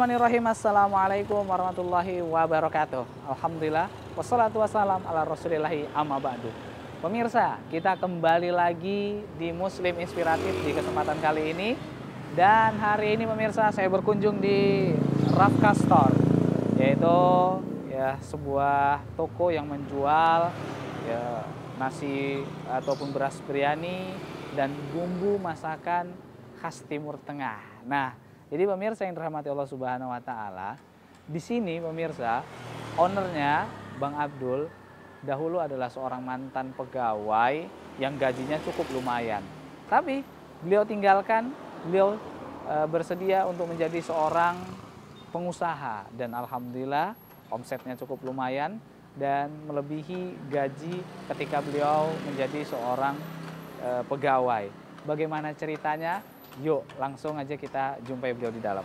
Bismillahirrahmanirrahim. Assalamualaikum warahmatullahi wabarakatuh. Alhamdulillah. Wassalatu wassalam ala rasulillahi amma ba'du. Pemirsa, kita kembali lagi di Muslim Inspiratif di kesempatan kali ini. Dan hari ini pemirsa, saya berkunjung di Rafka Store, yaitu sebuah toko yang menjual nasi ataupun beras biryani dan bumbu masakan khas Timur Tengah. Nah, jadi pemirsa yang dirahmati Allah Subhanahu wa taala, di sini pemirsa, ownernya Bang Abdul dahulu adalah seorang mantan pegawai yang gajinya cukup lumayan. Tapi beliau tinggalkan, beliau bersedia untuk menjadi seorang pengusaha dan alhamdulillah omsetnya cukup lumayan dan melebihi gaji ketika beliau menjadi seorang pegawai. Bagaimana ceritanya? Yuk langsung aja kita jumpai beliau di dalam.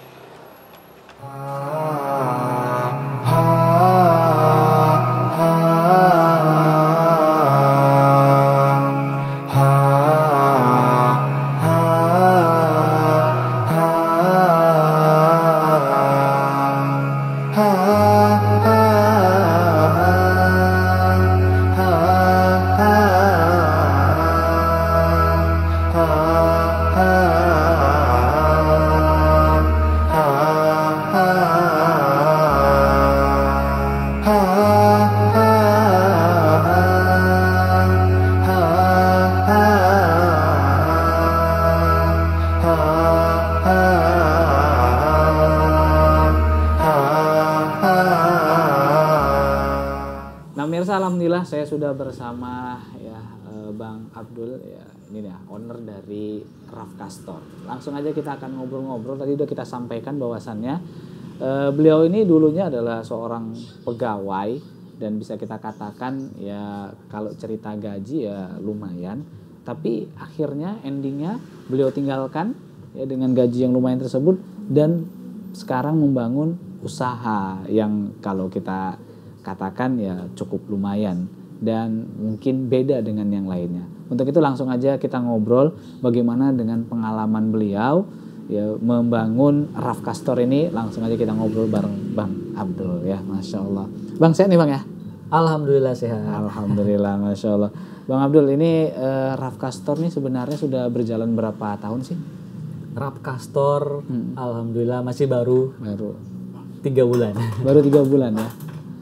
Alhamdulillah saya sudah bersama Bang Abdul ini ya, owner dari Rafka Store. Langsung aja kita akan ngobrol-ngobrol. Tadi udah kita sampaikan bahwasannya beliau ini dulunya adalah seorang pegawai dan bisa kita katakan ya kalau cerita gaji ya lumayan. Tapi akhirnya endingnya beliau tinggalkan ya dengan gaji yang lumayan tersebut dan sekarang membangun usaha yang kalau kita katakan ya cukup lumayan dan mungkin beda dengan yang lainnya. Untuk itu langsung aja kita ngobrol bagaimana dengan pengalaman beliau ya membangun Rafka Store ini. Langsung aja kita ngobrol bareng Bang Abdul ya, Masya Allah. Bang sehat nih Bang ya? Alhamdulillah sehat. Alhamdulillah, Masya Allah. Bang Abdul ini Rafka Store ini sebenarnya sudah berjalan berapa tahun sih? Rafka Store alhamdulillah masih baru 3 bulan. Baru 3 bulan ya.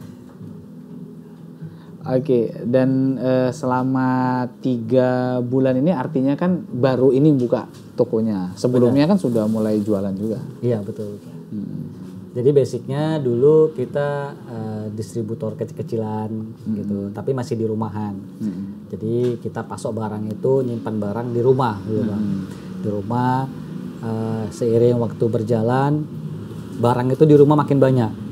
Oke, dan selama 3 bulan ini artinya kan baru ini buka tokonya. Sebelumnya kan sudah mulai jualan juga. Iya betul. Jadi basicnya dulu kita distributor kecil-kecilan gitu, tapi masih di rumahan. Jadi kita pasok barang itu, nyimpan barang di rumah dulu Bang. Di rumah seiring waktu berjalan, barang itu di rumah makin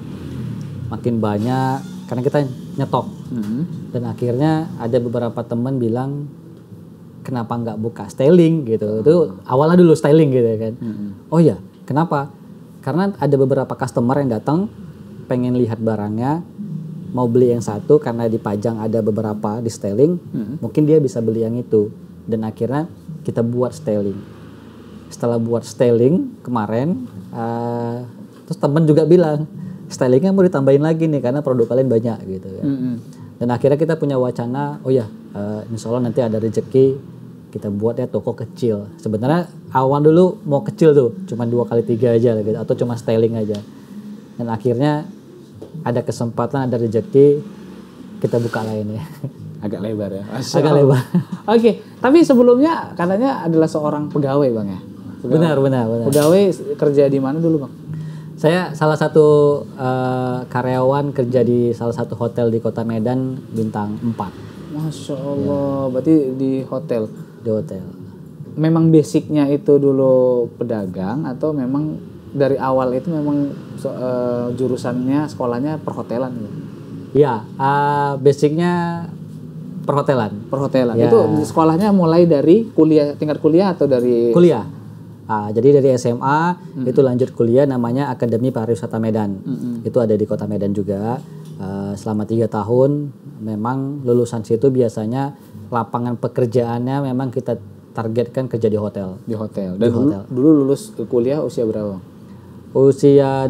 banyak karena kita nyetok. Dan akhirnya ada beberapa teman bilang kenapa nggak buka styling gitu. Itu awalnya dulu styling gitu kan. Oh ya, kenapa? Karena ada beberapa customer yang datang pengen lihat barangnya, mau beli yang satu karena dipajang ada beberapa di styling, mungkin dia bisa beli yang itu. Dan akhirnya kita buat styling. Setelah buat styling kemarin, terus teman juga bilang stylingnya mau ditambahin lagi nih karena produk kalian banyak gitu kan. Dan akhirnya kita punya wacana, oh ya insya Allah nanti ada rezeki kita buat ya toko kecil. Sebenarnya awal dulu mau kecil tuh, cuma 2x3 aja gitu, atau cuma styling aja. Dan akhirnya ada kesempatan, ada rezeki, kita buka lainnya. Agak lebar ya. Agak lebar. Oke, tapi sebelumnya katanya adalah seorang pegawai Bang ya? Benar. Pegawai kerja di mana dulu Bang? Saya salah satu karyawan kerja di salah satu hotel di Kota Medan bintang 4. Masya Allah, berarti di hotel? Di hotel. Memang basicnya itu dulu pedagang atau memang dari awal itu memang jurusannya sekolahnya perhotelan gitu? Iya, basicnya perhotelan. Perhotelan, ya. Itu sekolahnya mulai dari kuliah, tingkat kuliah atau dari? Kuliah. Jadi dari SMA itu lanjut kuliah namanya Akademi Pariwisata Medan. Itu ada di Kota Medan juga. Selama 3 tahun memang lulusan situ biasanya lapangan pekerjaannya memang kita targetkan kerja di hotel. Di hotel. Dan dulu lulus kuliah usia berapa? Usia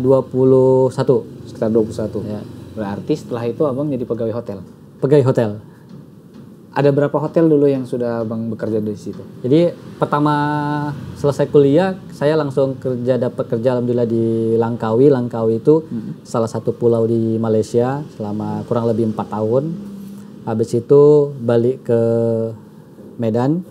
21. Sekitar 21. Ya. Berarti setelah itu abang jadi pegawai hotel. Pegawai hotel. Ada berapa hotel dulu yang sudah abang bekerja di situ? Jadi pertama selesai kuliah saya langsung dapat kerja alhamdulillah di Langkawi. Langkawi itu salah satu pulau di Malaysia selama kurang lebih 4 tahun. Habis itu balik ke Medan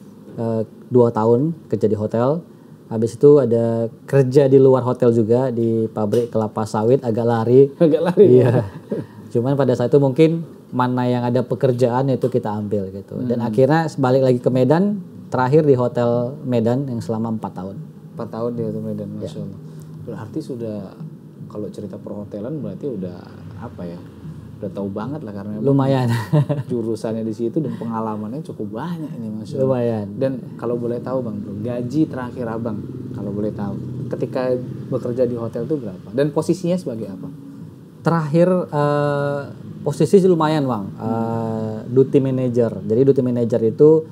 2 tahun kerja di hotel. Habis itu ada kerja di luar hotel juga di pabrik kelapa sawit, agak lari. Iya. Cuman pada saat itu mungkin mana yang ada pekerjaan itu kita ambil gitu. Dan akhirnya balik lagi ke Medan, terakhir di hotel Medan yang selama 4 tahun. 4 tahun di hotel Medan, Masya Allah. Berarti sudah, kalau cerita perhotelan berarti udah apa ya? Udah tahu banget lah karena Lumayan. jurusannya di situ dan pengalamannya cukup banyak ini, Masya Allah. Lumayan. Dan kalau boleh tahu Bang, gaji terakhir abang, kalau boleh tahu, ketika bekerja di hotel itu berapa? Dan posisinya sebagai apa? Terakhir posisi sih lumayan Bang, duty manager. Jadi duty manager itu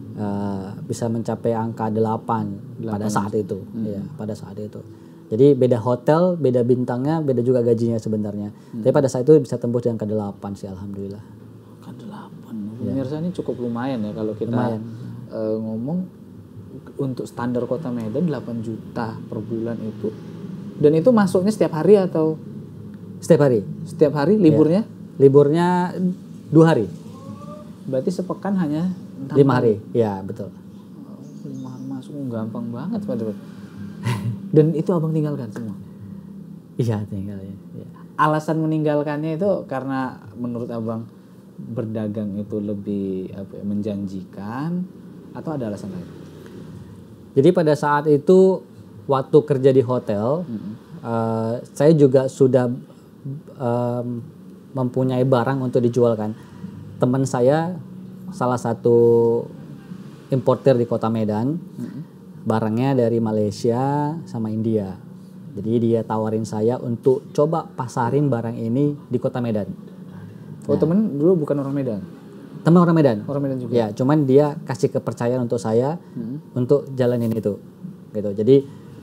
bisa mencapai angka 8 pada saat itu. Ya, pada saat itu. Jadi beda hotel, beda bintangnya, beda juga gajinya sebenarnya. Tapi pada saat itu bisa tembus di angka 8 sih alhamdulillah. Angka 8. Pemirsa ini cukup lumayan ya kalau kita ngomong untuk standar Kota Medan 8 juta per bulan itu. Dan itu masuknya setiap hari atau? Setiap hari. Setiap hari, liburnya? Liburnya 2 hari. Berarti sepekan hanya 5 hari. Ya, betul. 5 hari masuk gampang banget padahal. Dan itu abang tinggalkan semua? Iya, tinggalnya. Ya. Alasan meninggalkannya itu karena menurut abang berdagang itu lebih menjanjikan atau ada alasan lain? Jadi pada saat itu waktu kerja di hotel, saya juga sudah mempunyai barang untuk dijualkan. Teman saya salah satu importer di Kota Medan, barangnya dari Malaysia sama India. Jadi dia tawarin saya untuk coba pasarin barang ini di Kota Medan. Oh, temen dulu bukan orang Medan? Teman orang Medan. Orang Medan juga? Ya, cuman dia kasih kepercayaan untuk saya untuk jalanin itu. Gitu. Jadi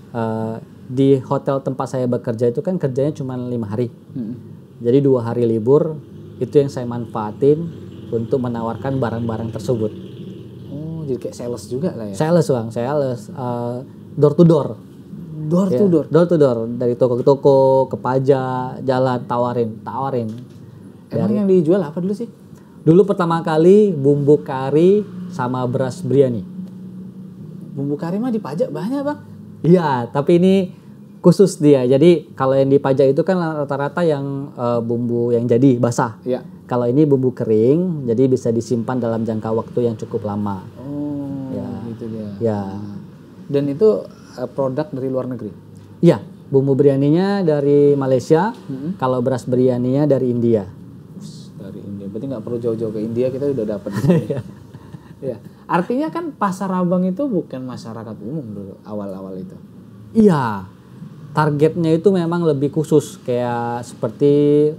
di hotel tempat saya bekerja itu kan kerjanya cuma 5 hari. Jadi 2 hari libur itu yang saya manfaatin untuk menawarkan barang-barang tersebut. Oh, jadi kayak sales juga lah ya? Sales Bang, sales door to door. Door to door? Door to door, dari toko ke toko, ke pajak, jalan, tawarin. Emang yang dijual apa dulu sih? Dulu pertama kali bumbu kari sama beras biryani. Bumbu kari mah dipajak banyak Bang? Iya, tapi ini khusus dia. Jadi kalau yang dipajak itu kan rata-rata yang bumbu yang jadi basah. Iya. Kalau ini bumbu kering, jadi bisa disimpan dalam jangka waktu yang cukup lama. Oh, ya. Gitu dia. Ya. Dan itu produk dari luar negeri? Iya, bumbu biryaninya dari Malaysia, kalau beras biryaninya dari India. Dari India, berarti nggak perlu jauh-jauh ke India, kita udah dapat. Ya. Artinya kan pasar abang itu bukan masyarakat umum dulu awal-awal itu? Iya, targetnya itu memang lebih khusus, kayak seperti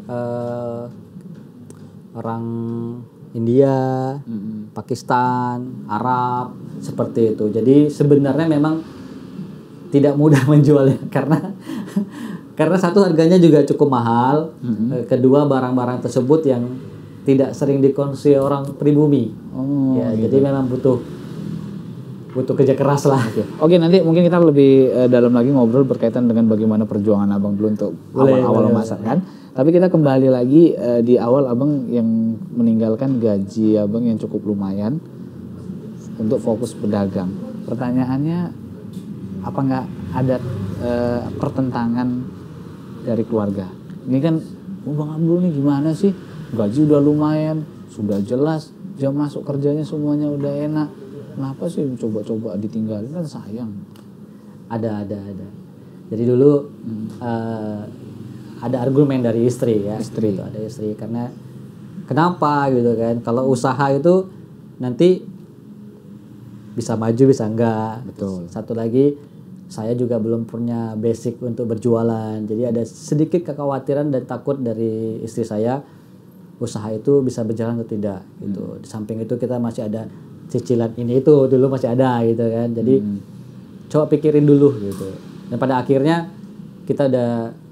orang India, Pakistan, Arab, seperti itu. Jadi sebenarnya memang tidak mudah menjualnya karena satu harganya juga cukup mahal, kedua barang-barang tersebut yang tidak sering dikonsumsi orang pribumi. Oh, ya, gitu. Jadi memang butuh kerja keras lah. Oke, nanti mungkin kita lebih dalam lagi ngobrol berkaitan dengan bagaimana perjuangan abang dulu untuk awal-awal masa kan. Tapi kita kembali lagi di awal abang yang meninggalkan gaji abang yang cukup lumayan untuk fokus berdagang. Pertanyaannya, apa nggak ada pertentangan dari keluarga? Ini kan, Bang Abdul nih gimana sih? Gaji udah lumayan, sudah jelas, jam masuk kerjanya semuanya udah enak. Kenapa sih coba-coba ditinggalin, kan sayang. Ada. Jadi dulu ada argumen dari istri ya. Gitu, ada istri karena kenapa gitu kan? Kalau usaha itu nanti bisa maju bisa enggak. Betul. Satu lagi saya juga belum punya basic untuk berjualan. Jadi ada sedikit kekhawatiran dan takut dari istri saya usaha itu bisa berjalan atau tidak gitu. Di samping itu kita masih ada cicilan ini itu dulu masih ada gitu kan. Jadi coba pikirin dulu gitu. Dan pada akhirnya kita udah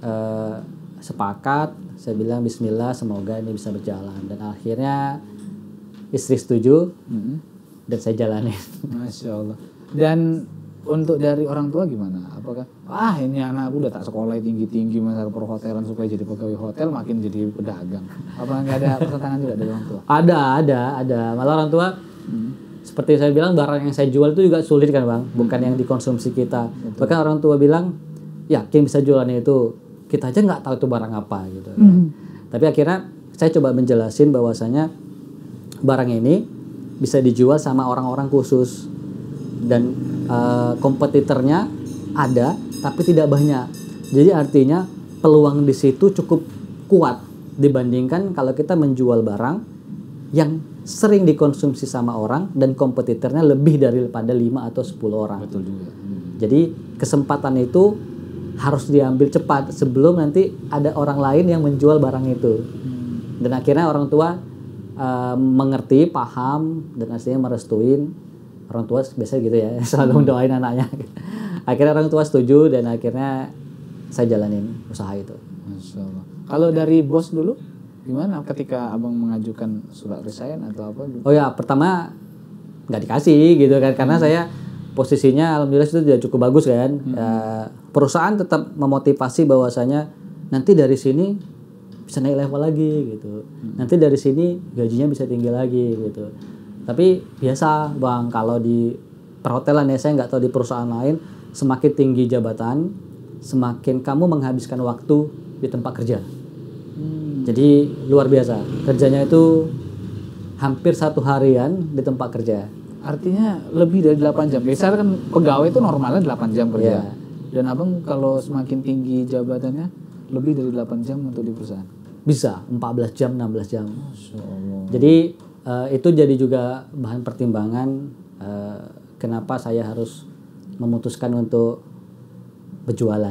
sepakat, saya bilang bismillah semoga ini bisa berjalan, dan akhirnya istri setuju dan saya jalanin. Masya Allah. Dan untuk dari orang tua gimana? Apakah ini anak aku udah tak sekolah tinggi-tinggi masa perhotelan supaya jadi pegawai hotel makin jadi pedagang? Apa nggak ada pertentangan juga dari orang tua? Ada. Malah orang tua seperti saya bilang, barang yang saya jual itu juga sulit kan Bang, bukan yang dikonsumsi kita. Bahkan orang tua bilang, yakin bisa jualannya itu, kita aja nggak tahu itu barang apa gitu. Tapi akhirnya saya coba menjelasin bahwasanya barang ini bisa dijual sama orang-orang khusus, dan kompetitornya ada tapi tidak banyak. Jadi artinya peluang di situ cukup kuat dibandingkan kalau kita menjual barang yang sering dikonsumsi sama orang dan kompetitornya lebih daripada 5 atau 10 orang. Betul juga. Jadi kesempatan itu harus diambil cepat sebelum nanti ada orang lain yang menjual barang itu. Dan akhirnya orang tua mengerti, paham, dan aslinya merestuin. Orang tua biasanya gitu ya, selalu mendoain anaknya. Akhirnya orang tua setuju dan akhirnya saya jalanin usaha itu. Masya Allah. Kalau dari bos dulu gimana ketika abang mengajukan surat resign atau apa? Oh ya, pertama nggak dikasih gitu kan, karena saya posisinya alhamdulillah itu sudah cukup bagus kan. Perusahaan tetap memotivasi bahwasanya nanti dari sini bisa naik level lagi gitu. Nanti dari sini gajinya bisa tinggi lagi gitu. Tapi biasa Bang, kalau di perhotelan ya, saya nggak tahu di perusahaan lain, semakin tinggi jabatan, semakin kamu menghabiskan waktu di tempat kerja. Jadi luar biasa, kerjanya itu hampir 1 harian di tempat kerja. Artinya lebih dari 8 jam. Biasanya kan pegawai itu normalnya 8 jam kerja. Iya. Dan abang kalau semakin tinggi jabatannya lebih dari 8 jam untuk di perusahaan. Bisa 14 jam, 16 jam. Masya Allah. Jadi itu jadi juga bahan pertimbangan kenapa saya harus memutuskan untuk berjualan.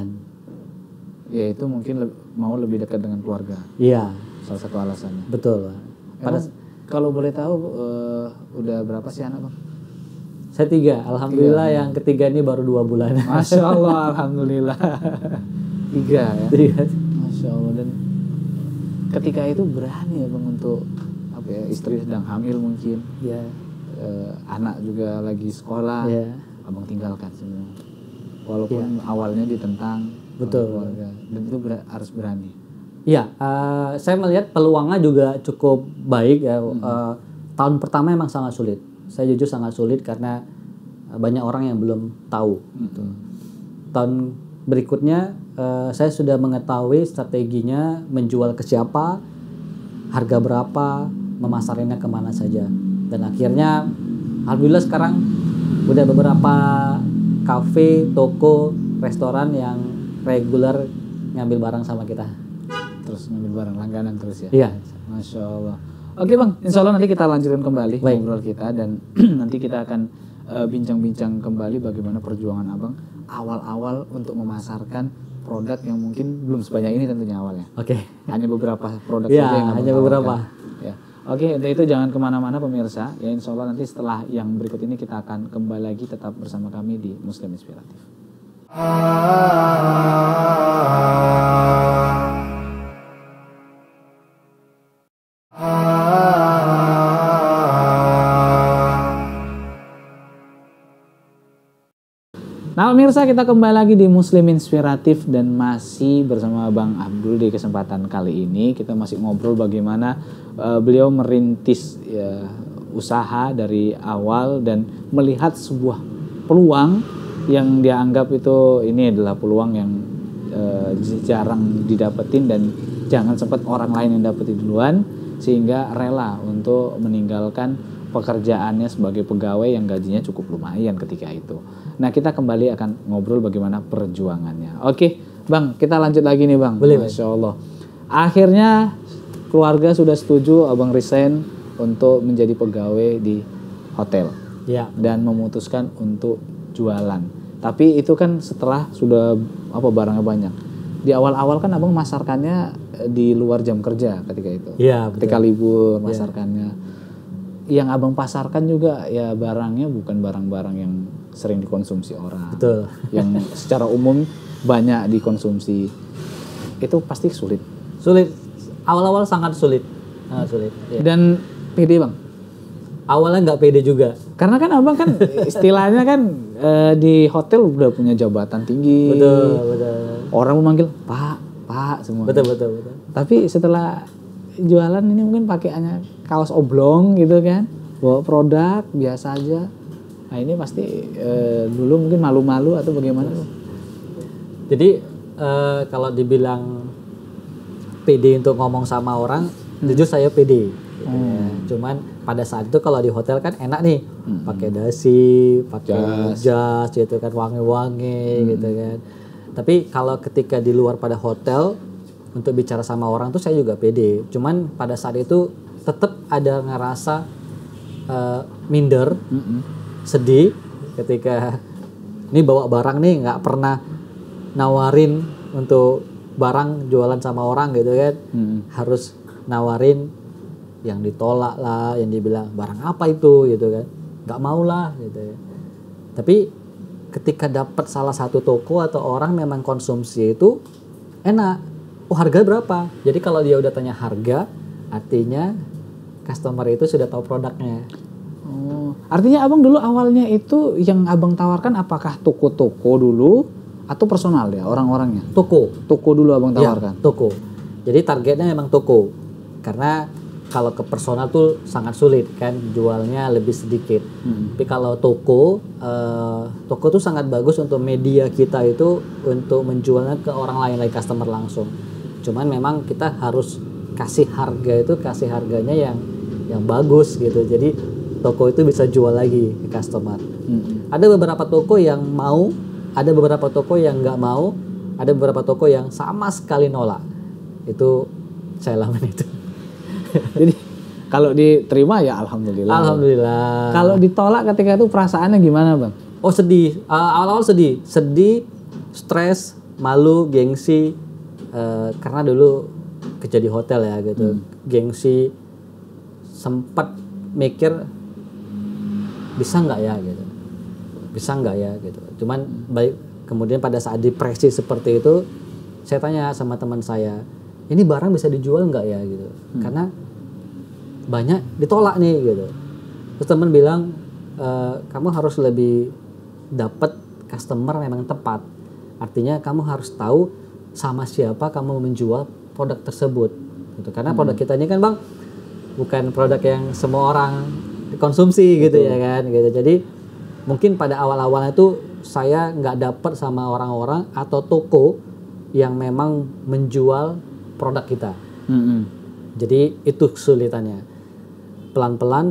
Ya itu mungkin mau lebih dekat dengan keluarga. Iya. Salah satu alasannya. Betul. Emang, kalau boleh tahu udah berapa sih anak bang? Saya 3. Alhamdulillah yang ketiga ini baru 2 bulan. Masya Allah, alhamdulillah. 3 ya. Masya Allah. Dan ketika itu berani ya bang untuk istri sedang hamil mungkin, anak juga lagi sekolah, abang tinggalkan semua, walaupun awalnya ditentang, betul, keluarga, dan itu harus berani. Iya, saya melihat peluangnya juga cukup baik ya. Tahun pertama emang sangat sulit, saya jujur sangat sulit karena banyak orang yang belum tahu. Tahun berikutnya saya sudah mengetahui strateginya, menjual ke siapa, harga berapa, memasarinnya kemana saja, dan akhirnya alhamdulillah sekarang udah beberapa kafe, toko, restoran yang reguler ngambil barang sama kita. Terus ngambil barang langganan terus ya? Iya. Masya Allah. Oke bang, insya Allah nanti kita lanjutkan kembali ngobrol kita, dan nanti kita akan bincang-bincang kembali bagaimana perjuangan abang awal-awal untuk memasarkan produk yang mungkin belum sebanyak ini tentunya awalnya. Oke. Hanya beberapa produk saja yang hanya beberapa. Ya. Oke, untuk itu jangan kemana-mana pemirsa. Ya insya Allah nanti setelah yang berikut ini kita akan kembali lagi tetap bersama kami di Muslim Inspiratif. Nah pemirsa, kita kembali lagi di Muslim Inspiratif dan masih bersama Bang Abdul. Di kesempatan kali ini kita masih ngobrol bagaimana beliau merintis usaha dari awal dan melihat sebuah peluang yang dia anggap itu ini adalah peluang yang jarang didapetin dan jangan sempat orang lain yang dapetin duluan, sehingga rela untuk meninggalkan pekerjaannya sebagai pegawai yang gajinya cukup lumayan ketika itu. Nah kita kembali akan ngobrol bagaimana perjuangannya. Oke Bang, kita lanjut lagi nih Bang. Boleh. Masya Allah. Akhirnya keluarga sudah setuju abang resign untuk menjadi pegawai di hotel. Ya. Dan memutuskan untuk jualan. Tapi itu kan setelah sudah barangnya banyak. Di awal-awal kan abang masarkannya di luar jam kerja ketika itu. Iya. Ketika libur masarkannya. Yang abang pasarkan juga ya barangnya bukan barang-barang yang sering dikonsumsi orang. Betul. Yang secara umum banyak dikonsumsi. Itu pasti sulit. Sulit. Awal-awal sangat sulit. Sangat sulit. Ya. Dan pede Bang. Awalnya nggak pede juga. Karena kan Abang kan istilahnya kan di hotel udah punya jabatan tinggi. Betul, betul. Orang memanggil Pak semua. Betul. Tapi setelah jualan ini mungkin pakaiannya kaos oblong gitu kan. Bawa produk biasa aja. Nah ini pasti dulu mungkin malu-malu atau bagaimana? Jadi kalau dibilang pede untuk ngomong sama orang, jujur saya pede. Gitu ya. Cuman pada saat itu kalau di hotel kan enak nih, pakai dasi, pakai jas gitu kan, wangi-wangi gitu kan. Tapi kalau ketika di luar pada hotel untuk bicara sama orang tuh saya juga pede. Cuman pada saat itu tetap ada ngerasa minder, sedih ketika ini bawa barang nih nggak pernah nawarin untuk barang jualan sama orang gitu kan, harus nawarin yang ditolak lah, yang dibilang barang apa itu gitu kan, nggak mau lah gitu ya. Tapi ketika dapat salah satu toko atau orang memang konsumsi itu enak, oh harga berapa? Jadi kalau dia udah tanya harga, artinya customer itu sudah tahu produknya. Oh, artinya abang dulu awalnya itu yang abang tawarkan apakah toko-toko dulu atau personal ya orang-orangnya? Toko dulu abang tawarkan. Ya, toko. Jadi targetnya memang toko, karena kalau ke personal tuh sangat sulit kan, jualnya lebih sedikit. Tapi kalau toko tuh sangat bagus untuk media kita itu untuk menjualnya ke orang lain, like customer langsung. Cuman memang kita harus kasih harganya yang bagus gitu. Jadi toko itu bisa jual lagi ke customer. Ada beberapa toko yang mau, ada beberapa toko yang nggak mau, ada beberapa toko yang sama sekali nolak. Itu saya lakukan itu. Jadi kalau diterima ya alhamdulillah. Alhamdulillah. Kalau ditolak ketika itu perasaannya gimana bang? Oh sedih, awal-awal sedih, stres, malu, gengsi, karena dulu kerja di hotel ya gitu, gengsi, sempat mikir bisa nggak ya gitu. Cuman kemudian pada saat depresi seperti itu, saya tanya sama teman saya, ini barang bisa dijual nggak ya gitu, karena banyak ditolak nih gitu. Terus teman bilang, kamu harus lebih dapat customer memang tepat. Artinya kamu harus tahu sama siapa kamu menjual produk tersebut gitu. Karena produk kita ini kan bang bukan produk yang semua orang konsumsi gitu ya kan gitu. Jadi mungkin pada awal-awalnya tuh saya nggak dapat sama orang-orang atau toko yang memang menjual produk kita. Jadi itu kesulitannya. Pelan-pelan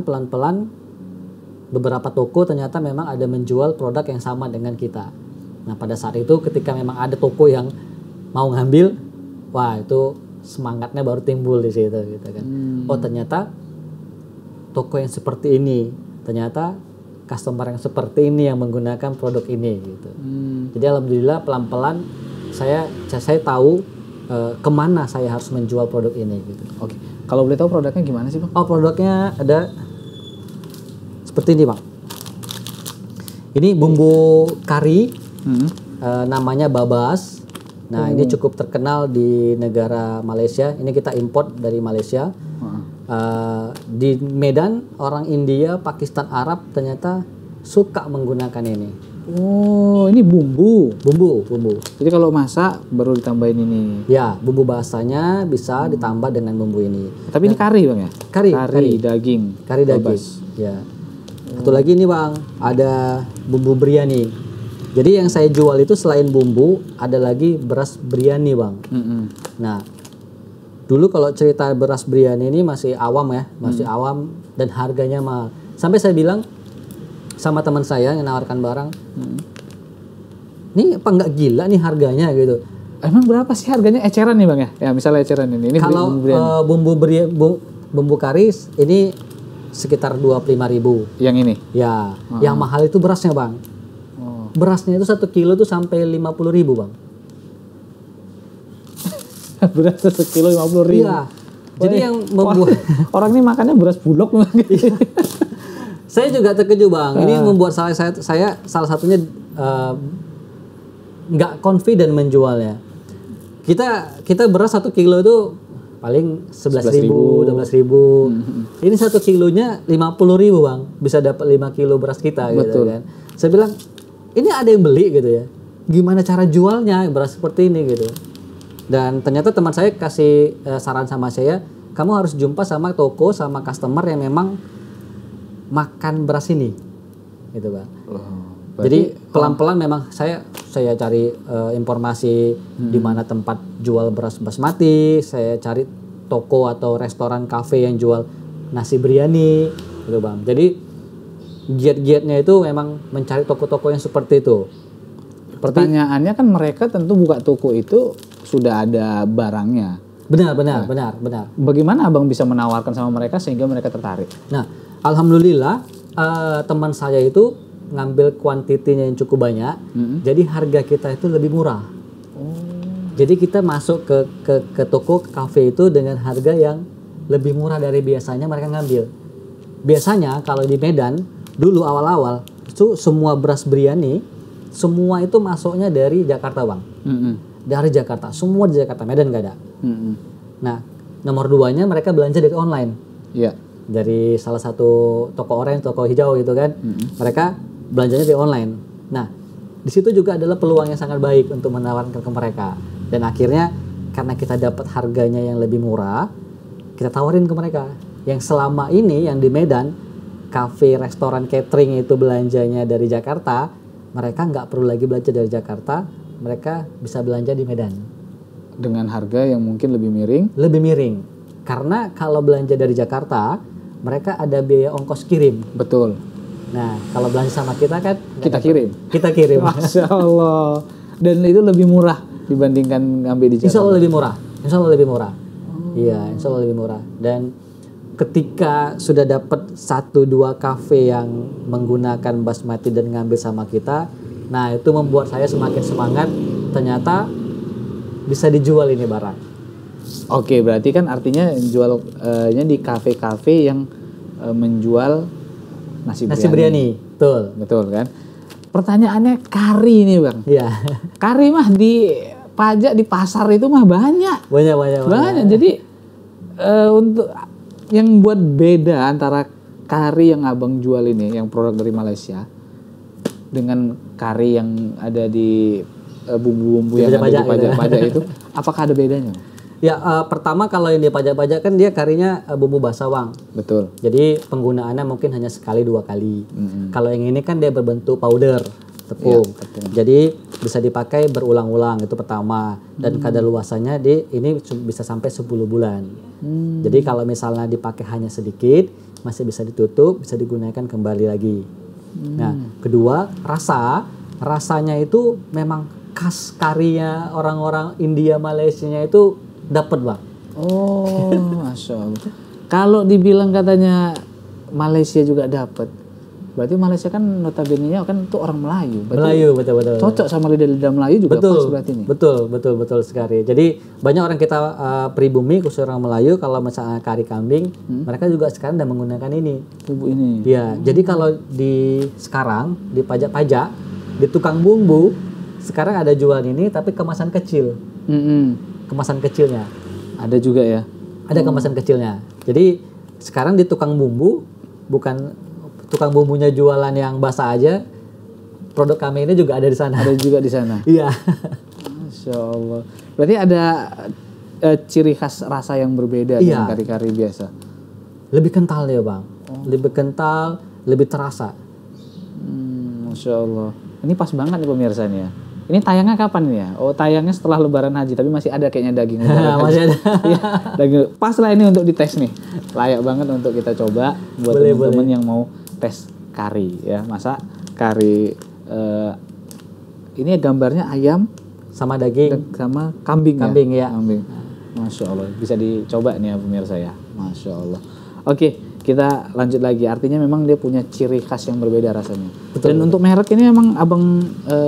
beberapa toko ternyata memang ada menjual produk yang sama dengan kita. Nah pada saat itu ketika memang ada toko yang mau ngambil, wah itu semangatnya baru timbul di situ gitu kan. Oh ternyata toko yang seperti ini, ternyata customer yang seperti ini yang menggunakan produk ini gitu. Jadi alhamdulillah pelan-pelan saya tahu kemana saya harus menjual produk ini gitu. Oke. Kalau boleh tahu produknya gimana sih bang? Oh produknya ada seperti ini bang. Ini bumbu kari, namanya Babas. Nah ini cukup terkenal di negara Malaysia. Ini kita import dari Malaysia. Di Medan orang India, Pakistan, Arab ternyata suka menggunakan ini. Oh ini bumbu. Jadi kalau masak baru ditambahin ini. Ya bumbu basahnya bisa ditambah dengan bumbu ini. Tapi ini kari bang ya? Kari daging. Kari daging. Ya. Satu lagi nih bang, ada bumbu biryani. Jadi yang saya jual itu selain bumbu, ada lagi beras biryani bang. Nah, dulu kalau cerita beras biryani ini masih awam ya, awam dan harganya mahal. Sampai saya bilang sama teman saya yang nawarkan barang, ini apa nggak gila nih harganya gitu. Emang berapa sih harganya eceran nih bang ya? Ya misalnya eceran ini kalau bumbu kari ini sekitar 25.000. Yang ini? Ya, yang mahal itu berasnya bang. Berasnya itu 1 kilo tuh sampai 50.000 bang. Beras 1 kilo 50.000. Iya. Jadi yang membuat orang ini makannya beras bulog. Saya juga terkejut Bang. Ini membuat saya salah satunya nggak confident menjualnya. Kita beras 1 kilo itu paling 11.000, 12.000. Ini 1 kilonya 50.000 Bang. Bisa dapat 5 kilo beras kita gitu kan. Saya bilang ini ada yang beli gitu ya. Gimana cara jualnya beras seperti ini gitu. Dan ternyata teman saya kasih saran sama saya, kamu harus jumpa sama toko sama customer yang memang makan beras ini, gitu Bang. Jadi pelan-pelan memang saya cari informasi di mana tempat jual beras basmati, saya cari toko atau restoran kafe yang jual nasi biryani, gitu Bang. Jadi giat-giatnya itu memang mencari toko-toko yang seperti itu. Pertanyaannya kan mereka tentu buka toko itu sudah ada barangnya. Benar. Bagaimana Abang bisa menawarkan sama mereka sehingga mereka tertarik? Nah, alhamdulillah teman saya itu ngambil kuantitinya yang cukup banyak, jadi harga kita itu lebih murah. Jadi kita masuk ke toko, ke kafe itu dengan harga yang lebih murah dari biasanya mereka ngambil. Biasanya kalau di Medan dulu awal-awal itu semua beras biryani semua itu masuknya dari Jakarta Bang. Dari Jakarta, semua di Jakarta, Medan nggak ada. Nah, nomor 2-nya mereka belanja dari online. Iya. Dari salah satu toko orange, toko hijau gitu kan. Mereka belanjanya dari online. Nah, di situ juga adalah peluang yang sangat baik untuk menawarkan ke mereka. Dan akhirnya karena kita dapat harganya yang lebih murah, kita tawarin ke mereka. Yang selama ini yang di Medan, kafe, restoran, catering itu belanjanya dari Jakarta, mereka nggak perlu lagi belanja dari Jakarta, mereka bisa belanja di Medan. Dengan harga yang mungkin lebih miring? Lebih miring. Karena kalau belanja dari Jakarta, mereka ada biaya ongkos kirim. Betul. Nah, kalau belanja sama kita kan Kita kirim. Kita kirim. Masya Allah. Dan itu lebih murah dibandingkan ngambil di Jakarta. Insya Allah lebih murah. Insya Allah lebih murah. Iya, insya Allah lebih murah. Dan ketika sudah dapat 1-2 kafe yang menggunakan basmati dan ngambil sama kita, nah itu membuat saya semakin semangat. Ternyata bisa dijual ini barang. Oke, berarti kan artinya jualnya di kafe-kafe yang menjual nasi biryani. Betul Kan? Pertanyaannya kari nih Bang. Iya. Kari mah di pajak di pasar itu mah banyak. Banyak. Jadi untuk yang buat beda antara kari yang Abang jual ini, yang produk dari Malaysia, dengan kari yang ada di bumbu-bumbu yang ada di pajak-pajak itu, apakah ada bedanya? Ya, pertama kalau yang di pajak-pajak kan dia karinya bumbu basah Bang. Betul. Jadi penggunaannya mungkin hanya sekali 2 kali. Kalau yang ini kan dia berbentuk powder, tepung. Ya, jadi bisa dipakai berulang-ulang, itu pertama. Dan kadaluarsanya ini bisa sampai 10 bulan. Jadi kalau misalnya dipakai hanya sedikit, masih bisa ditutup, bisa digunakan kembali lagi. Nah, kedua, rasanya itu memang khas karinya orang-orang India, Malaysianya itu dapat Bang. Oh, Masya Allah. Kalau dibilang katanya Malaysia juga dapat, berarti Malaysia kan notabene-nya kan itu orang Melayu. Melayu, betul. Cocok sama lidah Melayu juga pas berarti nih. Betul sekali. Jadi banyak orang kita pribumi khusus orang Melayu kalau misalnya kari kambing, mereka juga sekarang udah menggunakan ini. Bumbu ini. Iya, jadi kalau sekarang di pajak-pajak, di tukang bumbu, sekarang ada jual ini tapi kemasan kecil. Kemasan kecilnya. Ada juga ya? Ada kemasan kecilnya. Jadi sekarang di tukang bumbu, bukan tukang bumbunya jualan yang basah aja, produk kami ini juga ada di sana. Ada juga di sana? Iya. Masya Allah. Berarti ada ciri khas rasa yang berbeda dengan kari-kari biasa? Lebih kental ya Bang. Lebih kental, lebih terasa. Masya Allah. Ini pas banget nih pemirsa nih ya. Ini tayangnya kapan nih ya? Oh, tayangnya setelah Lebaran Haji, tapi masih ada kayaknya daging Lebaran Haji. Masih ada. Ya, daging. Pas lah ini untuk dites nih. Layak banget untuk kita coba buat teman-teman yang mau tes kari ya. Masa kari ini gambarnya ayam sama daging sama kambing ya. Kambing. Masya Allah. Bisa dicoba nih ya pemirsa ya. Masya Allah. Oke, kita lanjut lagi. Artinya memang dia punya ciri khas yang berbeda rasanya. Betul. Dan untuk merek ini memang Abang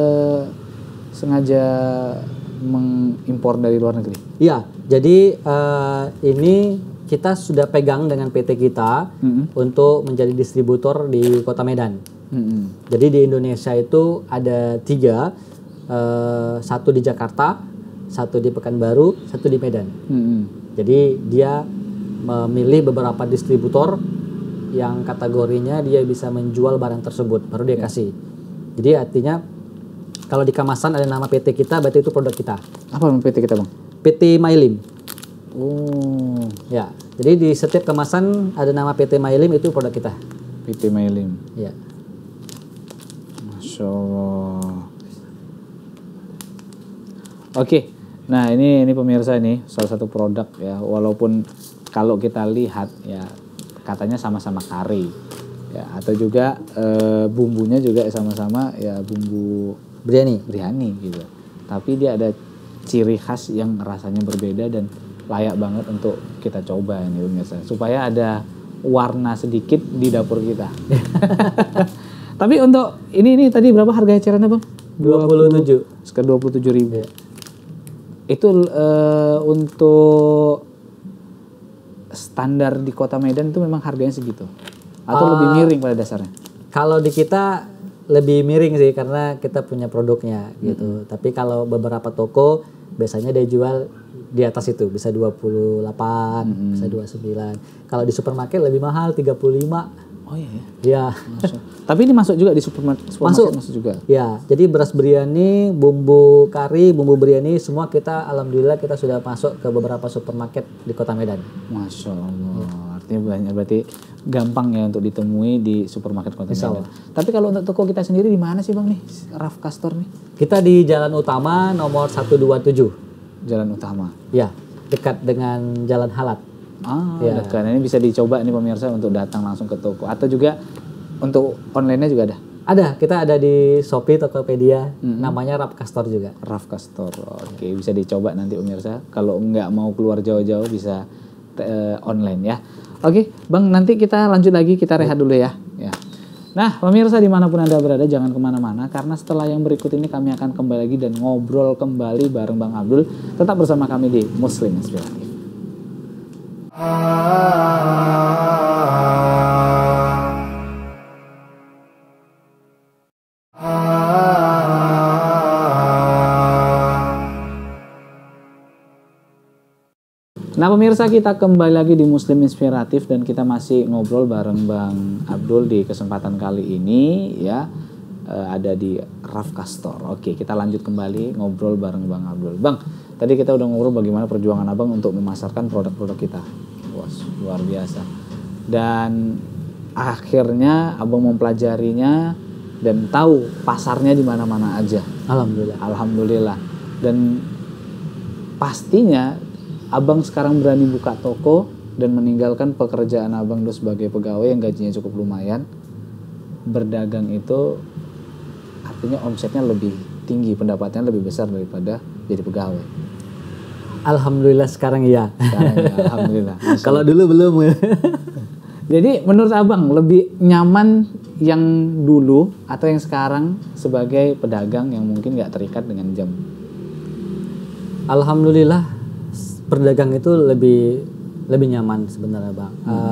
sengaja mengimpor dari luar negeri? Iya, jadi ini kita sudah pegang dengan PT kita untuk menjadi distributor di Kota Medan. Jadi di Indonesia itu ada 3, satu di Jakarta, satu di Pekanbaru, satu di Medan. Jadi dia memilih beberapa distributor yang kategorinya dia bisa menjual barang tersebut, baru dia kasih. Jadi artinya kalau di kemasan ada nama PT kita, berarti itu produk kita. Apa nama PT kita, Bang? PT Mailim. Oh, Ya, jadi di setiap kemasan ada nama PT Mailim, itu produk kita. PT Mailim. Ya. Masya Allah. Oke, nah ini pemirsa ini salah satu produk ya, walaupun kalau kita lihat ya katanya sama-sama kari ya, atau juga bumbunya juga sama-sama ya bumbu biryani gitu. Tapi dia ada ciri khas yang rasanya berbeda dan layak banget untuk kita coba ini pemirsa. Supaya ada warna sedikit di dapur kita. Tapi untuk ini tadi berapa harga ecerannya, Bang? 27. Sekitar 27.000. Itu untuk standar di Kota Medan itu memang harganya segitu? Atau lebih miring pada dasarnya? Kalau di kita lebih miring sih karena kita punya produknya gitu. Tapi kalau beberapa toko biasanya dia jual di atas itu, bisa 28, bisa 29. Kalau di supermarket lebih mahal 35. Oh iya ya. Ya. Tapi ini masuk juga di supermarket masuk juga. Ya, jadi beras biryani, bumbu kari, bumbu biryani semua kita alhamdulillah kita sudah masuk ke beberapa supermarket di Kota Medan. Masya Allah. Artinya banyak, berarti gampang ya untuk ditemui di supermarket Kota Medan. Tapi kalau untuk toko kita sendiri di mana sih, Bang nih? Rafka Store nih. Kita di Jalan Utama nomor 127. Jalan Utama. Ya, dekat dengan Jalan Halat. Ya. Dekat. Ini bisa dicoba nih pemirsa untuk datang langsung ke toko atau juga untuk online-nya juga ada. Ada, kita ada di Shopee, Tokopedia, namanya Rafka Store juga. Rafka Store. Oke, bisa dicoba nanti pemirsa. Kalau nggak mau keluar jauh-jauh bisa online ya. Oke, Bang, nanti kita lanjut lagi, kita rehat dulu ya. Nah, pemirsa dimanapun Anda berada jangan kemana-mana karena setelah yang berikut ini kami akan kembali lagi dan ngobrol kembali bareng Bang Abdul. Tetap bersama kami di Muslim Inspiratif. Nah pemirsa, kita kembali lagi di Muslim Inspiratif dan kita masih ngobrol bareng Bang Abdul di kesempatan kali ini ya, ada di Rafka Store. Oke, kita lanjut kembali ngobrol bareng Bang Abdul. Bang, tadi kita udah ngobrol bagaimana perjuangan Abang untuk memasarkan produk-produk kita. Wah, luar biasa. Dan akhirnya Abang mempelajarinya dan tahu pasarnya di mana-mana aja. Alhamdulillah. Dan pastinya Abang sekarang berani buka toko dan meninggalkan pekerjaan Abang dulu sebagai pegawai yang gajinya cukup lumayan. Berdagang itu artinya omsetnya lebih tinggi, pendapatannya lebih besar daripada jadi pegawai. Alhamdulillah sekarang iya. Alhamdulillah. Kalau dulu belum. Jadi menurut Abang lebih nyaman yang dulu atau yang sekarang sebagai pedagang yang mungkin nggak terikat dengan jam? Alhamdulillah berdagang itu lebih nyaman sebenarnya, Bang.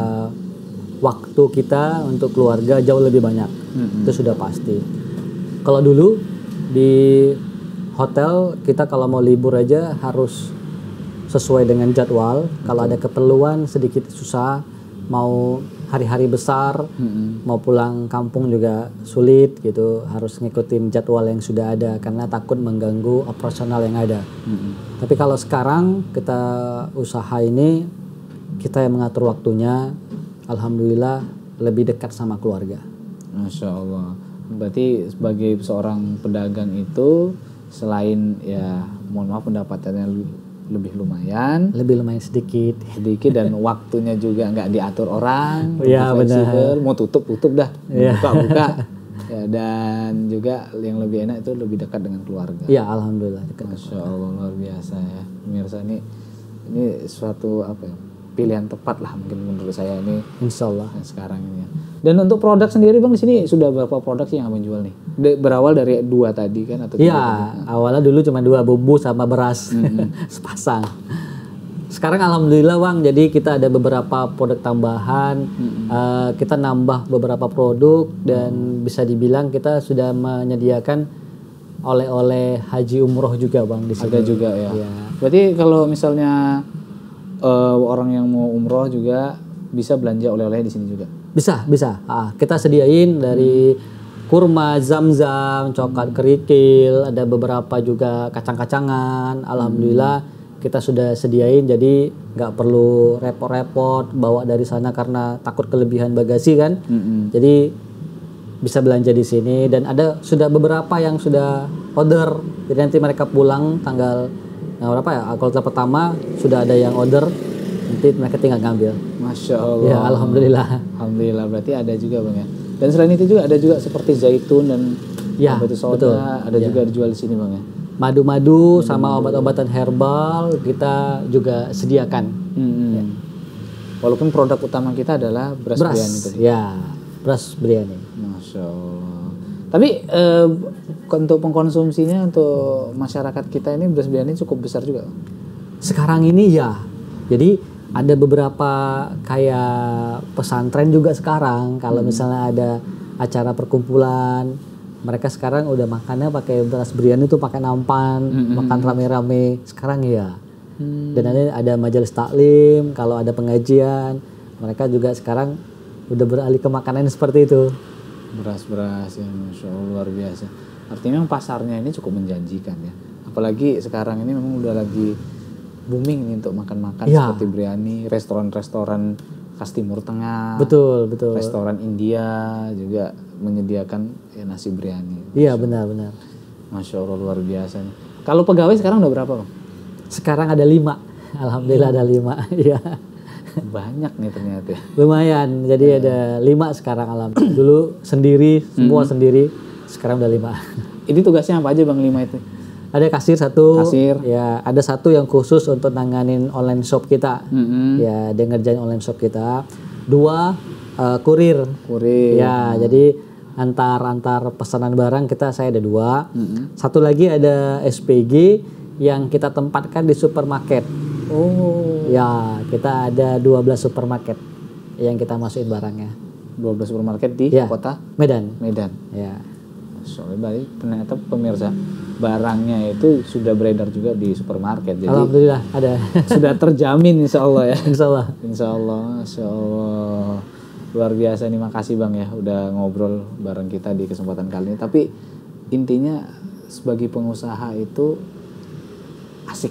Waktu kita untuk keluarga jauh lebih banyak. Itu sudah pasti. Kalau dulu di hotel kita kalau mau libur aja harus sesuai dengan jadwal. Kalau ada keperluan sedikit susah, mau hari-hari besar, mau pulang kampung juga sulit gitu, harus ngikutin jadwal yang sudah ada karena takut mengganggu operasional yang ada. Tapi kalau sekarang kita usaha ini, kita yang mengatur waktunya, alhamdulillah lebih dekat sama keluarga. Masya Allah. Berarti sebagai seorang pedagang itu selain ya mohon maaf pendapatannya lebih lumayan sedikit dan waktunya juga nggak diatur orang. Iya benar. Mau tutup dah, buka ya, dan juga yang lebih enak itu lebih dekat dengan keluarga. Iya alhamdulillah dekat. Masya Allah, luar biasa ya pemirsa. Ini suatu pilihan tepat lah mungkin menurut saya ini. Insya Allah sekarang ini ya. Dan untuk produk sendiri Bang di sini sudah berapa produk sih yang Abang jual nih? Berawal dari 2 tadi kan atau? Iya, awalnya dulu cuma 2, bumbu sama beras sepasang. Sekarang alhamdulillah Bang, jadi kita ada beberapa produk tambahan, kita nambah beberapa produk dan bisa dibilang kita sudah menyediakan oleh-oleh haji umroh juga Bang di sini. Ada juga ya. Iya. Berarti kalau misalnya orang yang mau umroh juga bisa belanja oleh-oleh di sini juga. Bisa. Kita sediain dari kurma, zam-zam, coklat kerikil, ada beberapa juga kacang-kacangan. Alhamdulillah kita sudah sediain, jadi nggak perlu repot-repot bawa dari sana karena takut kelebihan bagasi kan. Jadi bisa belanja di sini dan ada sudah beberapa yang sudah order. Jadi nanti mereka pulang tanggal berapa ya? Kalau pertama sudah ada yang order, nanti mereka tinggal ngambil. Masya Allah. Ya alhamdulillah. Alhamdulillah, berarti ada juga Bang ya. Dan selain itu juga ada juga seperti zaitun dan Ya, batu soda, betul. ada juga dijual di sini Bang ya. Madu-madu sama obat-obatan herbal kita juga sediakan. Walaupun produk utama kita adalah beras biryani tadi. Ya, beras biryani. Masya Allah. Tapi untuk pengkonsumsinya untuk masyarakat kita ini beras biryani cukup besar juga. Sekarang ini ya, jadi ada beberapa kayak pesantren juga sekarang. Kalau misalnya ada acara perkumpulan, mereka sekarang udah makannya pakai beras biryani tuh pakai nampan, makan rame-rame. Sekarang ya. Dan ada majelis taklim, kalau ada pengajian, mereka juga sekarang udah beralih ke makanan seperti itu. Beras-beras ya, Masya Allah, luar biasa. Artinya memang pasarnya ini cukup menjanjikan ya. Apalagi sekarang ini memang udah lagi booming nih untuk makan-makan Ya. seperti biryani, restoran-restoran khas Timur Tengah. Betul. Restoran India juga menyediakan ya, nasi biryani. Iya, benar-benar. Masya Allah, luar biasa nih. Kalau pegawai sekarang udah berapa Bang? Sekarang ada 5. Alhamdulillah ada 5. Iya. Banyak nih ternyata ya. Lumayan. Jadi ada 5 sekarang alhamdulillah. Dulu sendiri, semua sendiri. Sekarang udah 5. Ini tugasnya apa aja Bang 5 itu? Ada kasir 1. Kasir. Ya, ada 1 yang khusus untuk nanganin online shop kita. Ya, dia ngerjain online shop kita. 2 kurir. Kurir. Ya, jadi antar pesanan barang saya ada 2. 1 lagi ada SPG yang kita tempatkan di supermarket. Oh. Ya, kita ada 12 supermarket yang kita masukin barangnya. 12 supermarket di Ya, kota Medan. Medan. Ya. Soalnya ternyata pemirsa barangnya itu sudah beredar juga di supermarket. Jadi Alhamdulillah ada. sudah terjamin insya Allah ya. Insya Allah. Insya Allah, Masya Allah. Luar biasa nih, makasih Bang ya udah ngobrol bareng kita di kesempatan kali ini. Tapi intinya sebagai pengusaha itu asik.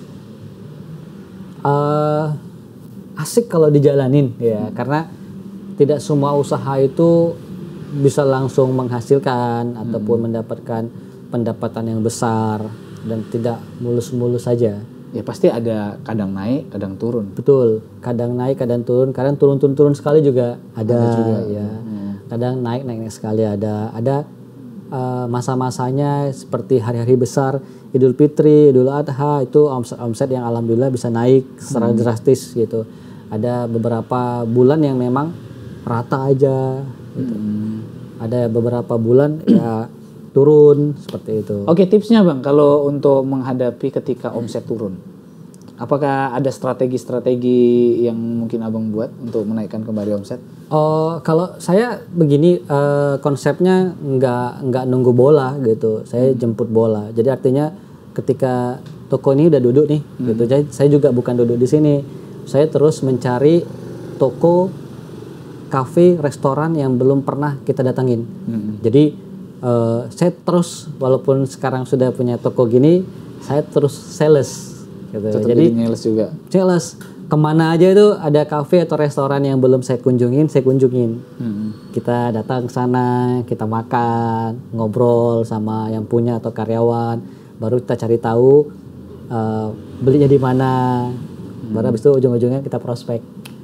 Asik kalau dijalanin ya, karena tidak semua usaha itu bisa langsung menghasilkan ataupun mendapatkan pendapatan yang besar dan tidak mulus-mulus saja. Ya pasti ada kadang naik, kadang turun. Betul, kadang naik, kadang turun, kadang turun sekali juga ada juga. ya. Kadang naik sekali ada masa-masanya seperti hari-hari besar Idul Fitri, Idul Adha itu omset yang alhamdulillah bisa naik secara drastis gitu. Ada beberapa bulan yang memang rata aja gitu. Ada beberapa bulan ya turun seperti itu. Oke, tipsnya Bang kalau untuk menghadapi ketika omset turun. Apakah ada strategi-strategi yang mungkin Abang buat untuk menaikkan kembali omset? Kalau saya begini, konsepnya nggak nunggu bola gitu. Saya jemput bola. Jadi artinya ketika toko ini udah duduk nih, gitu. Jadi saya juga bukan duduk di sini. Saya terus mencari toko, kafe, restoran yang belum pernah kita datangin. Jadi saya terus walaupun sekarang sudah punya toko gini, saya terus sales. Gitu. Jadi sales juga. Sales kemana aja itu ada kafe atau restoran yang belum saya kunjungin, saya kunjungin. Kita datang ke sana, kita makan, ngobrol sama yang punya atau karyawan, baru kita cari tahu belinya di mana. Baru habis itu ujung-ujungnya kita prospek.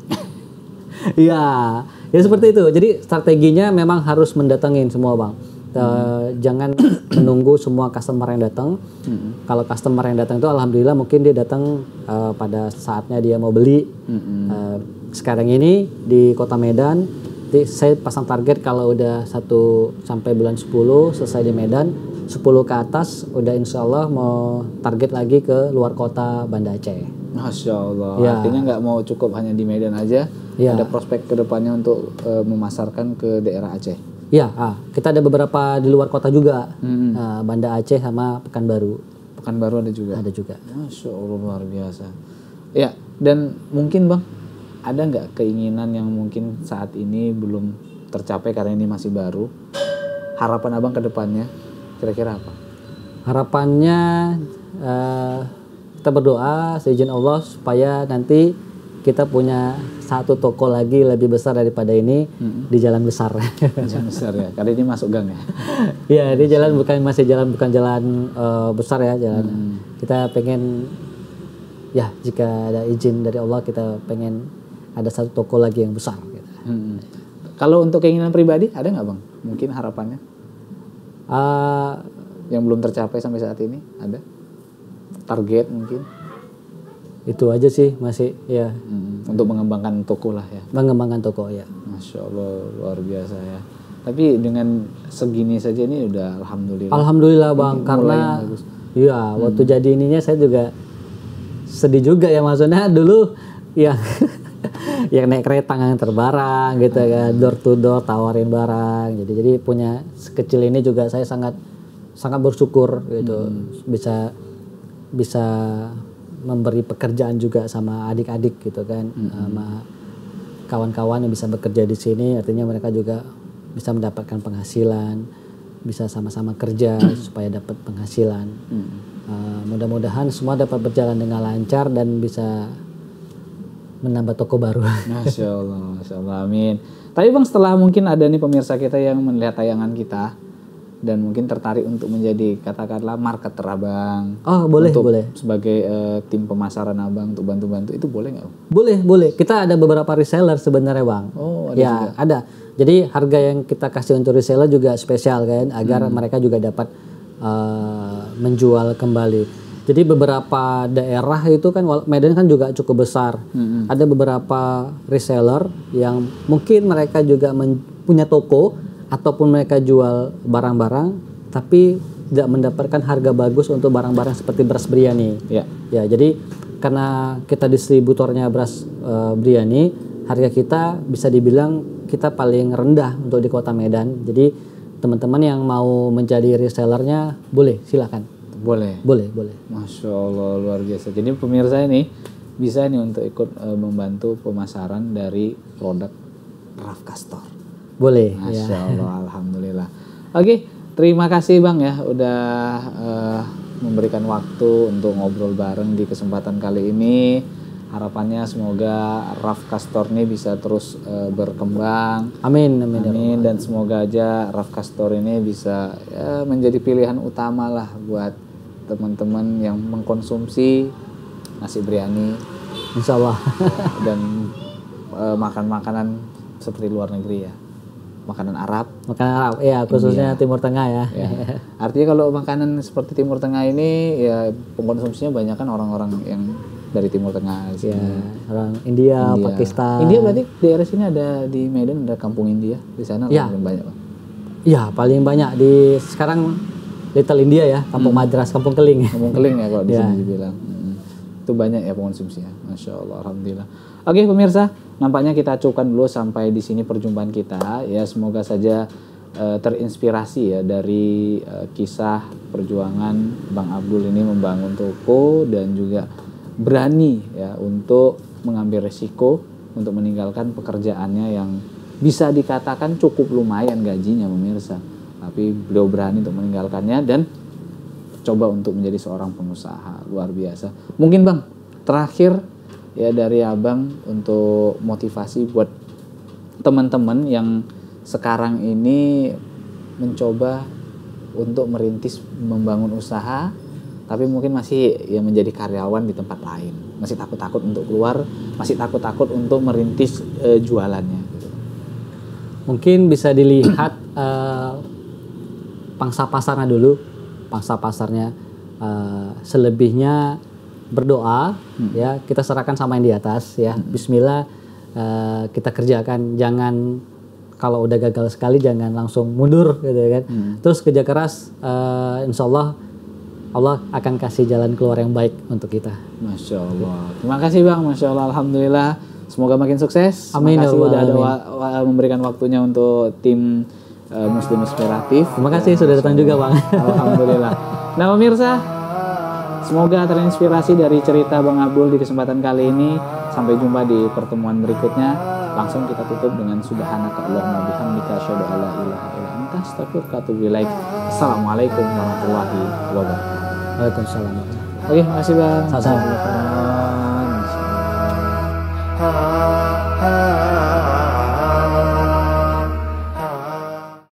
Iya, ya seperti itu. Jadi strateginya memang harus mendatengin semua Bang. Jangan menunggu semua customer yang datang. Kalau customer yang datang itu alhamdulillah mungkin dia datang pada saatnya dia mau beli. Sekarang ini di Kota Medan saya pasang target kalau udah 1 sampai bulan 10 selesai di Medan, 10 ke atas udah insya Allah mau target lagi ke luar kota Banda Aceh. Masya Allah. Ya. Artinya nggak mau cukup hanya di Medan aja. Ya. Ada prospek kedepannya untuk memasarkan ke daerah Aceh. Ya, kita ada beberapa di luar kota juga, Banda Aceh sama Pekanbaru. Pekanbaru ada juga. Ada juga. Masya Allah, luar biasa. Ya, dan mungkin Bang, ada nggak keinginan yang mungkin saat ini belum tercapai karena ini masih baru? Harapan Abang ke depannya kira-kira apa? Harapannya kita berdoa seizin Allah supaya nanti kita punya satu toko lagi lebih besar daripada ini di jalan besar. Jalan besar ya, karena ini masuk gang ya. Iya, ini jalan bukan jalan besar ya, jalan. Kita pengen ya jika ada izin dari Allah kita pengen ada satu toko lagi yang besar. Gitu. Kalau untuk keinginan pribadi ada nggak Bang? Mungkin harapannya yang belum tercapai sampai saat ini ada? Target mungkin? Itu aja sih masih ya. Untuk mengembangkan toko lah ya. Mengembangkan toko ya. Masya Allah, luar biasa ya. Tapi dengan segini saja ini udah alhamdulillah. Alhamdulillah Bang, Ini karena mulai yang bagus. iya waktu jadi ininya saya juga sedih juga ya, maksudnya dulu yang yang naik kereta nganter barang gitu kan, door to door tawarin barang. Jadi punya sekecil ini juga saya sangat bersyukur gitu, bisa memberi pekerjaan juga sama adik-adik gitu kan, sama kawan-kawan yang bisa bekerja di sini, artinya mereka juga bisa mendapatkan penghasilan, bisa sama-sama kerja supaya dapat penghasilan. Mudah-mudahan semua dapat berjalan dengan lancar dan bisa menambah toko baru. Masya Allah, amin. Tapi Bang, setelah mungkin ada nih pemirsa kita yang melihat tayangan kita dan mungkin tertarik untuk menjadi katakanlah marketer Abang. Oh boleh, untuk boleh. Sebagai tim pemasaran Abang untuk bantu-bantu, itu boleh nggak Bang? Boleh. Kita ada beberapa reseller sebenarnya Bang. Oh, ada ya, juga. ada. Jadi harga yang kita kasih untuk reseller juga spesial kan, agar mereka juga dapat menjual kembali. Jadi beberapa daerah itu kan, Medan kan juga cukup besar. Ada beberapa reseller yang mungkin mereka juga punya toko ataupun mereka jual barang-barang tapi tidak mendapatkan harga bagus untuk barang-barang seperti beras biryani. Ya. Ya, jadi karena kita distributornya beras biryani, harga kita bisa dibilang kita paling rendah untuk di Kota Medan. Jadi teman-teman yang mau menjadi resellernya boleh, silakan. Boleh. Masya Allah, luar biasa. Jadi pemirsa ini bisa nih untuk ikut membantu pemasaran dari produk Rafka Store. Boleh. Masya Ya. Allah, alhamdulillah. Oke, terima kasih Bang ya udah memberikan waktu untuk ngobrol bareng di kesempatan kali ini. Harapannya semoga Rafka Store ini bisa terus berkembang. Amin. Dan semoga aja Rafka Store ini bisa menjadi pilihan utama lah buat teman-teman yang mengkonsumsi nasi biryani Insya Allah. dan makan makanan seperti luar negeri ya. Makanan Arab. Makanan Arab, ya khususnya Timur Tengah ya. Ya. Artinya kalau makanan seperti Timur Tengah ini ya pengkonsumsinya banyak kan orang-orang yang dari Timur Tengah. Ya, orang India, Pakistan. India berarti daerah sini ada di Medan ada kampung India di sana Ya. paling banyak Pak. Ya, paling banyak di sekarang Little India ya, Kampung Madras, Kampung Keling. Kampung Keling ya kalau di Ya. sini dibilang. Itu banyak ya pengonsumsinya. Masya Allah, alhamdulillah. Oke pemirsa, nampaknya kita cukupkan dulu sampai di sini perjumpaan kita. Ya semoga saja terinspirasi ya dari kisah perjuangan Bang Abdul ini membangun toko dan juga berani ya untuk mengambil resiko untuk meninggalkan pekerjaannya yang bisa dikatakan cukup lumayan gajinya pemirsa. Tapi beliau berani untuk meninggalkannya dan coba untuk menjadi seorang pengusaha. Luar biasa. Mungkin Bang, terakhir ya dari Abang untuk motivasi buat teman-teman yang sekarang ini mencoba untuk merintis membangun usaha tapi mungkin masih ya menjadi karyawan di tempat lain, masih takut-takut untuk keluar, masih takut-takut untuk merintis jualannya gitu. Mungkin bisa dilihat pangsa pasarnya dulu, pangsa pasarnya, selebihnya berdoa ya, kita serahkan sama yang di atas ya. Bismillah, kita kerjakan, jangan kalau udah gagal sekali jangan langsung mundur gitu kan. Terus kerja keras, insya Allah Allah akan kasih jalan keluar yang baik untuk kita. Masya Allah. Terima kasih Bang, Masya Allah, Alhamdulillah. Semoga makin sukses. Amin. Terima kasih Ya Allah, udah ada amin. memberikan waktunya untuk tim Muslim Inspiratif. Terima kasih sudah datang juga Bang. Alhamdulillah. Nah pemirsa, semoga terinspirasi dari cerita Bang Abdul di kesempatan kali ini. Sampai jumpa di pertemuan berikutnya. Langsung kita tutup dengan subhanaka Allahumma bihamdika asyhadu an la ilaha illa anta astaghfiruka wa atubu ilaik. Assalamualaikum warahmatullahi wabarakatuh. Waalaikumsalam. Oke, makasih Bang. Sama-sama. Masya Allah.